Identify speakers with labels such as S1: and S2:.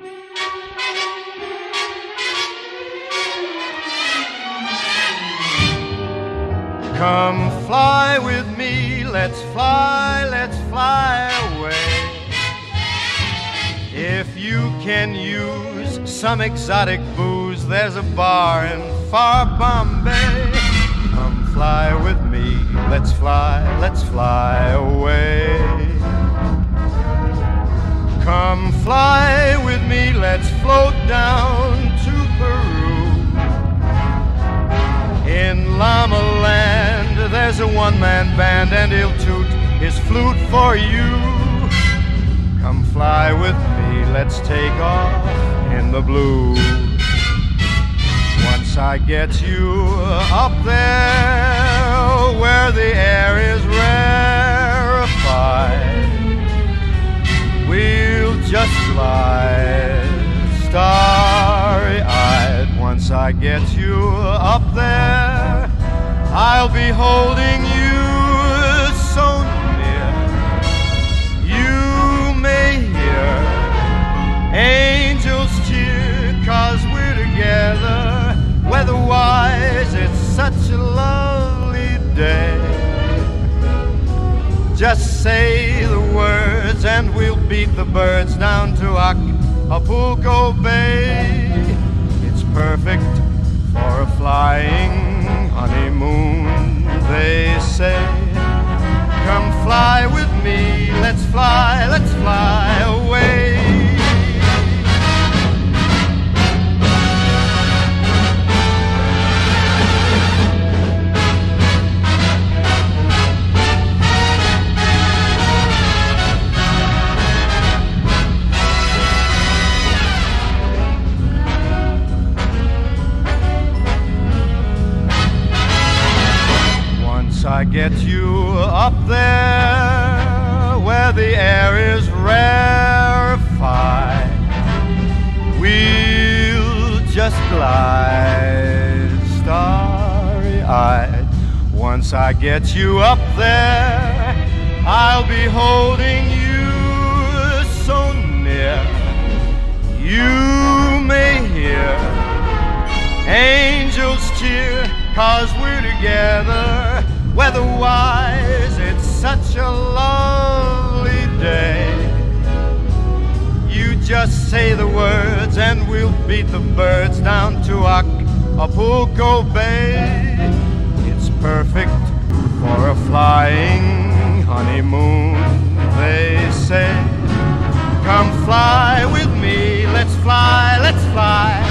S1: Come fly with me, let's fly away. If you can use some exotic booze, there's a bar in far Bombay. Come fly with me, let's fly away. Come fly with me, let's float down to Peru. In Llama Land, there's a one-man band, and he'll toot his flute for you. Come fly with me, let's take off in the blue. Once I get you up there, where the air is rarefied, we'll just glide starry-eyed. Once I get you up there, I'll be holding you so near. You may hear angels cheer, 'cause we're together. Weather-wise, it's such a lovely day. Just say the words and we'll beat the birds down to Acapulco Bay. It's perfect for a flying honeymoon, they say. Come fly with me, let's fly away. I get you up there, where the air is rarefied, we'll just glide starry-eyed. Once I get you up there, I'll be holding you so near. You may hear angels cheer, 'cause we're together. Weather-wise, it's such a lovely day. You just say the words and we'll beat the birds down to Acapulco Bay. It's perfect for a flying honeymoon, they say. Come fly with me, let's fly